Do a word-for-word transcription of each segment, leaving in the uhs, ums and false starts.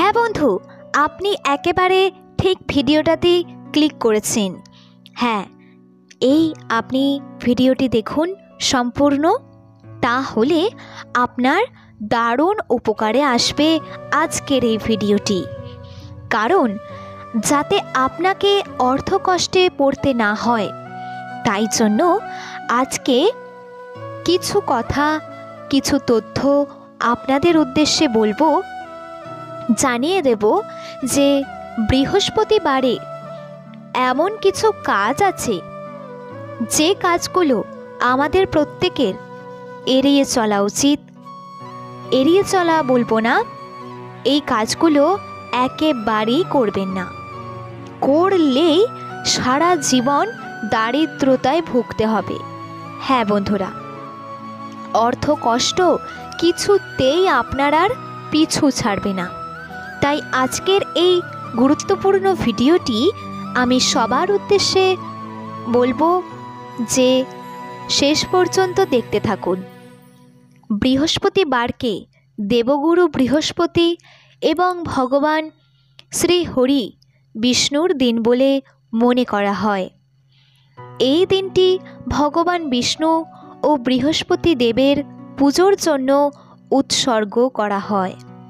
হ্যাঁ বন্ধু, আপনি একেবারে ঠিক ভিডিওটাতেই ক্লিক করেছেন। হ্যাঁ, এই আপনি ভিডিওটি দেখুন সম্পূর্ণ, তাহলে আপনার দারুণ উপকারে আসবে আজকের এই ভিডিওটি। কারণ যাতে আপনাকে অর্থকষ্টে পড়তে না হয়, তাই জন্য আজকে কিছু কথা, কিছু তথ্য আপনাদের উদ্দেশ্যে বলবো, জানিয়ে দেব যে বৃহস্পতিবারে এমন কিছু কাজ আছে যে কাজগুলো আমাদের প্রত্যেকের এড়িয়ে চলা উচিত। এড়িয়ে চলা বলবো না, এই কাজগুলো একেবারেই করবেন না। করলেই সারা জীবন দারিদ্রতায় ভুগতে হবে। হ্যাঁ বন্ধুরা, অর্থ কষ্ট কিছুতেই আপনার আর পিছু ছাড়বে না। তাই আজকের এই গুরুত্বপূর্ণ ভিডিওটি আমি সবার উদ্দেশ্যে বলবো যে শেষ পর্যন্ত দেখতে থাকুন। বৃহস্পতিবারকে দেবগুরু বৃহস্পতি এবং ভগবান শ্রী হরি বিষ্ণুর দিন বলে মনে করা হয়। এই দিনটি ভগবান বিষ্ণু ও বৃহস্পতি দেবের পুজোর জন্য উৎসর্গ করা হয়।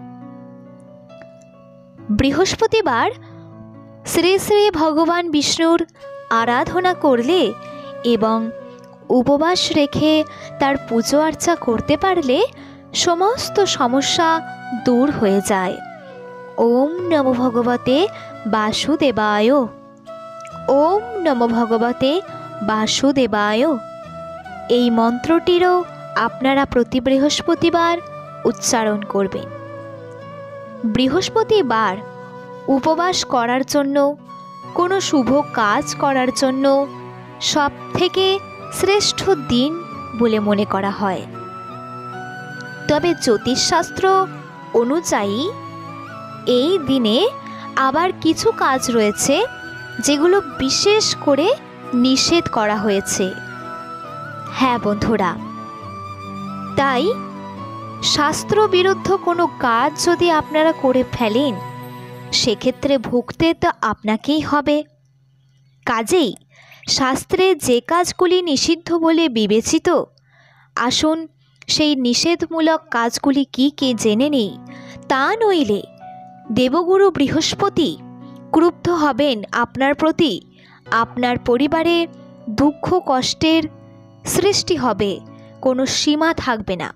বৃহস্পতিবার শ্রী শ্রী ভগবান বিষ্ণুর আরাধনা করলে এবং উপবাস রেখে তার পুজো আর্চা করতে পারলে সমস্ত সমস্যা দূর হয়ে যায়। ওম নমো ভগবতে বাসুদেবায়। ওম নমো ভগবতে বাসুদেবায়। এই মন্ত্রটিরও আপনারা প্রতি বৃহস্পতিবার উচ্চারণ করবেন। বৃহস্পতিবার উপবাস করার জন্য, কোনো শুভ কাজ করার জন্য সব থেকে শ্রেষ্ঠ দিন বলে মনে করা হয়। তবে জ্যোতিষশাস্ত্র অনুযায়ী এই দিনে আবার কিছু কাজ রয়েছে যেগুলো বিশেষ করে নিষেধ করা হয়েছে। হ্যাঁ বন্ধুরা, তাই শাস্ত্রবিরুদ্ধ কোনো কাজ যদি আপনারা করে ফেলেন, সেক্ষেত্রে ভুগতে তো আপনাকেই হবে। কাজেই শাস্ত্রে যে কাজগুলি নিষিদ্ধ বলে বিবেচিত, আসুন সেই নিষেধমূলক কাজগুলি কি কি জেনে নিই। তা নইলে দেবগুরু বৃহস্পতি ক্রুদ্ধ হবেন আপনার প্রতি, আপনার পরিবারে দুঃখ কষ্টের সৃষ্টি হবে, কোনো সীমা থাকবে না।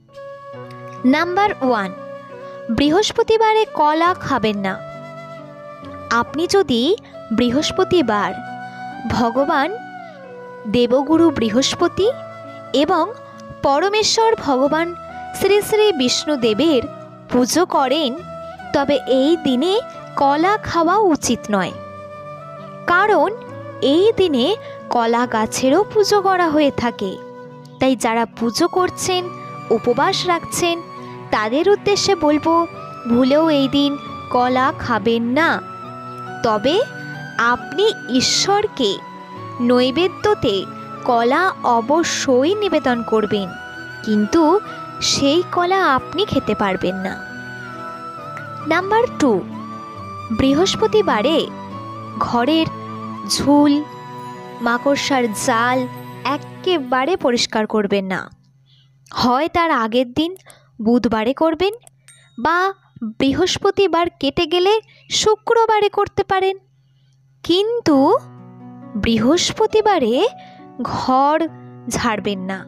নাম্বার ওয়ান, বৃহস্পতিবারে কলা খাবেন না। আপনি যদি বৃহস্পতিবার ভগবান দেবগুরু বৃহস্পতি এবং পরমেশ্বর ভগবান শ্রী শ্রী বিষ্ণুদেবের পুজো করেন, তবে এই দিনে কলা খাওয়া উচিত নয়। কারণ এই দিনে কলা গাছেরও পুজো করা হয়ে থাকে। তাই যারা পুজো করছেন, উপবাস রাখছেন, তাদের উদ্দেশ্যে বলবো, ভুলেও এই দিন কলা খাবেন না। তবে আপনি ঈশ্বরকে নৈবেদ্যতে কলা অবশ্যই নিবেদন করবেন, কিন্তু সেই কলা আপনি খেতে পারবেন না। নাম্বার টু, বৃহস্পতিবারে ঘরের ঝুল, মাকড়সার জাল একেবারে পরিষ্কার করবেন না। হয় তার আগের দিন বুধবারে করবেন, বা বৃহস্পতিবার কেটে গেলে শুক্রবারে করতে পারেন, কিন্তু বৃহস্পতিবারে ঘর ঝাড়বেন না।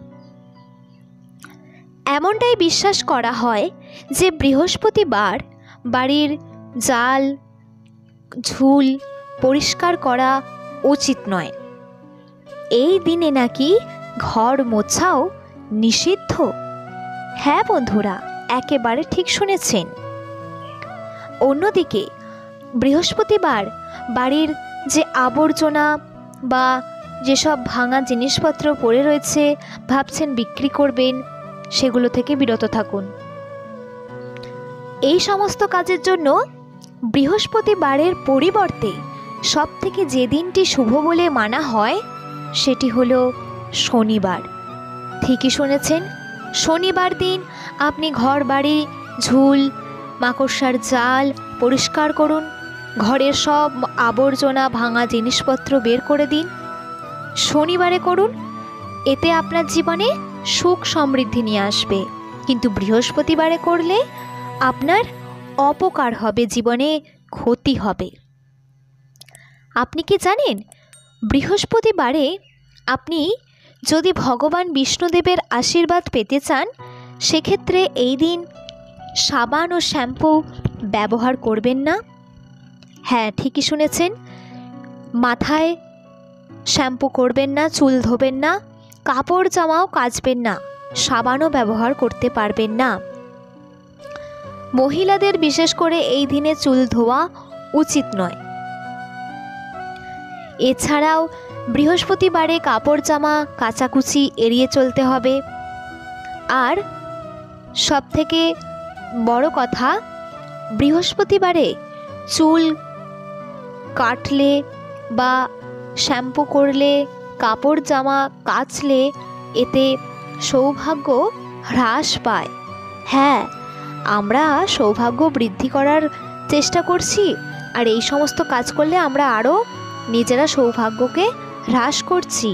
এমনটাই বিশ্বাস করা হয় যে বৃহস্পতিবার বাড়ির জাল, ঝুল পরিষ্কার করা উচিত নয়। এই দিনে নাকি ঘর মোছাও নিষিদ্ধ। হ্যাঁ বন্ধুরা, একেবারে ঠিক শুনেছেন। অন্যদিকে বৃহস্পতিবার বাড়ির যে আবর্জনা বা যেসব ভাঙা জিনিসপত্র পড়ে রয়েছে, ভাবছেন বিক্রি করবেন, সেগুলো থেকে বিরত থাকুন। এই সমস্ত কাজের জন্য বৃহস্পতিবারের পরিবর্তে সবথেকে যে দিনটি শুভ বলে মানা হয়, সেটি হলো শনিবার। ঠিকই শুনেছেন, শনিবার দিন আপনি ঘর বাড়ি ঝুল মাকড়সার জাল পরিষ্কার করুন, ঘরের সব আবর্জনা ভাঙা জিনিসপত্র বের করে দিন। শনিবারে করুন, এতে আপনার জীবনে সুখ সমৃদ্ধি নিয়ে আসবে। কিন্তু বৃহস্পতিবারে করলে আপনার অপকার হবে, জীবনে ক্ষতি হবে। আপনি কি জানেন, বৃহস্পতিবারে আপনি যদি ভগবান বিষ্ণুদেবের আশীর্বাদ পেতে চান, সেক্ষেত্রে এই দিন সাবান ও শ্যাম্পু ব্যবহার করবেন না। হ্যাঁ, ঠিকই শুনেছেন, মাথায় শ্যাম্পু করবেন না, চুল ধোবেন না, কাপড় জামাও কাচবেন না, সাবানও ব্যবহার করতে পারবেন না। মহিলাদের বিশেষ করে এই দিনে চুল ধোয়া উচিত নয়। এছাড়াও বৃহস্পতিবারে কাপড় জামা কাচাকুচি এড়িয়ে চলতে হবে। আর সবথেকে বড় কথা, বৃহস্পতিবারে চুল কাটলে বা শ্যাম্পু করলে, কাপড় জামা কাচলে এতে সৌভাগ্য হ্রাস পায়। হ্যাঁ, আমরা সৌভাগ্য বৃদ্ধি করার চেষ্টা করছি, আর এই সমস্ত কাজ করলে আমরা আরও নিজেরা সৌভাগ্যকে হ্রাস করছি।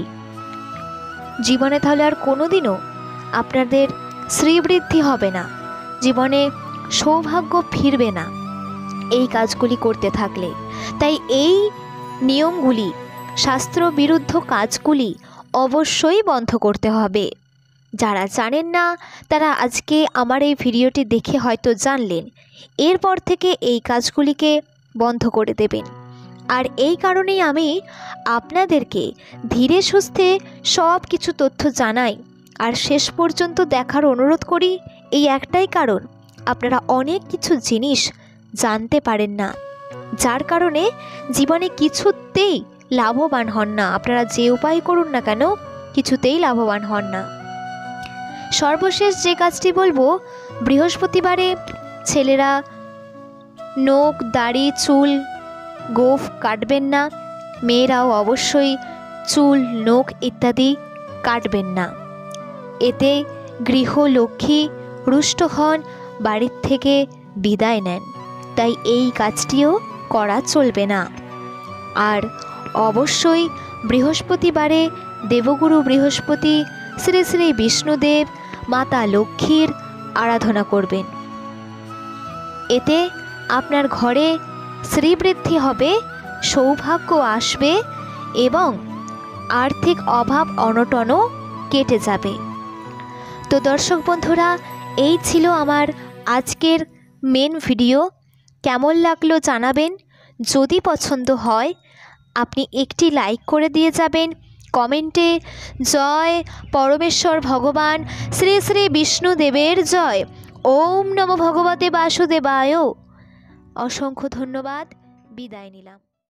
জীবনে তাহলে আর কোনোদিনও আপনাদের শ্রীবৃদ্ধি হবে না, জীবনে সৌভাগ্য ফিরবে না এই কাজগুলি করতে থাকলে। তাই এই নিয়মগুলি, শাস্ত্র বিরুদ্ধ কাজগুলি অবশ্যই বন্ধ করতে হবে। যারা জানেন না তারা আজকে আমার এই ভিডিওটি দেখে হয়তো জানলেন, এরপর থেকে এই কাজগুলিকে বন্ধ করে দেবেন। আর এই কারণেই আমি আপনাদেরকে ধীরে সুস্থে সব কিছু তথ্য জানাই আর শেষ পর্যন্ত দেখার অনুরোধ করি। এই একটাই কারণ, আপনারা অনেক কিছু জিনিস জানতে পারেন না, যার কারণে জীবনে কিছুতেই লাভবান হন না। আপনারা যে উপায় করুন না কেন, কিছুতেই লাভবান হন না। সর্বশেষ যে কাজটি বলবো, বৃহস্পতিবারে ছেলেরা নখ, দাড়ি, চুল, গোঁফ কাটবেন না। মেয়েরাও অবশ্যই চুল, নখ ইত্যাদি কাটবেন না। এতে গৃহলক্ষ্মী রুষ্ট হন, বাড়ির থেকে বিদায় নেন। তাই এই কাজটিও করা চলবে না। আর অবশ্যই বৃহস্পতিবারে দেবগুরু বৃহস্পতি, শ্রী শ্রী বিষ্ণুদেব, মাতা লক্ষ্মীর আরাধনা করবেন। এতে আপনার ঘরে শ্রীবৃদ্ধি হবে, সৌভাগ্য আসবে এবং আর্থিক অভাব অনটনও কেটে যাবে। তো দর্শক বন্ধুরা, এই ছিল আমার আজকের মেন ভিডিও। কেমন লাগলো জানাবেন। যদি পছন্দ হয় আপনি একটি লাইক করে দিয়ে যাবেন। কমেন্টে জয় পরমেশ্বর ভগবান শ্রী শ্রী বিষ্ণুদেবের জয়, ওম নমো ভগবতে বাসুদেবায়। অসংখ্য ধন্যবাদ, বিদায় নিলাম।